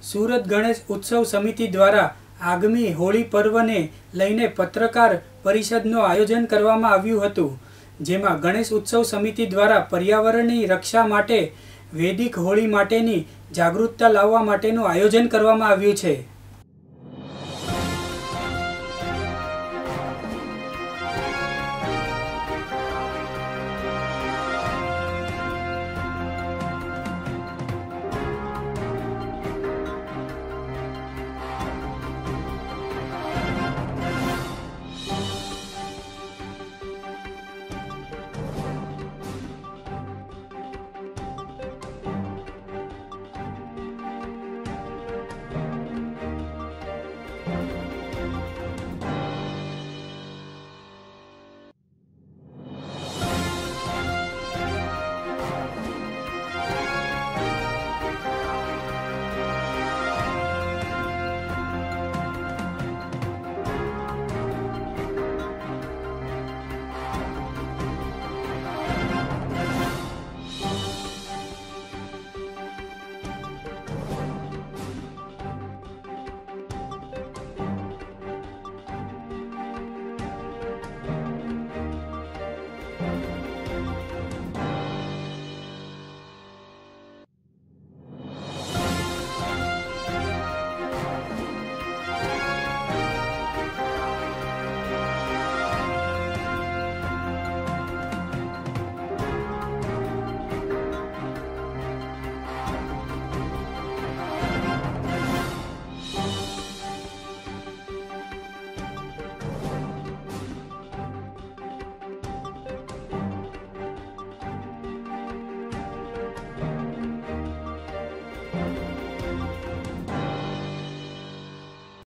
સુરત ગણેશ ઉત્સવ સમિતિ દ્વારા આગામી હોળી પર્વને લઈને પત્રકાર પરિષદનું આયોજન કરવામાં આવ્યું હતું, જેમાં ગણેશ ઉત્સવ સમિતિ દ્વારા પર્યાવરણની રક્ષા માટે વૈદિક હોળી માટેની જાગૃતતા લાવવા માટેનું આયોજન કરવામાં આવ્યું છે।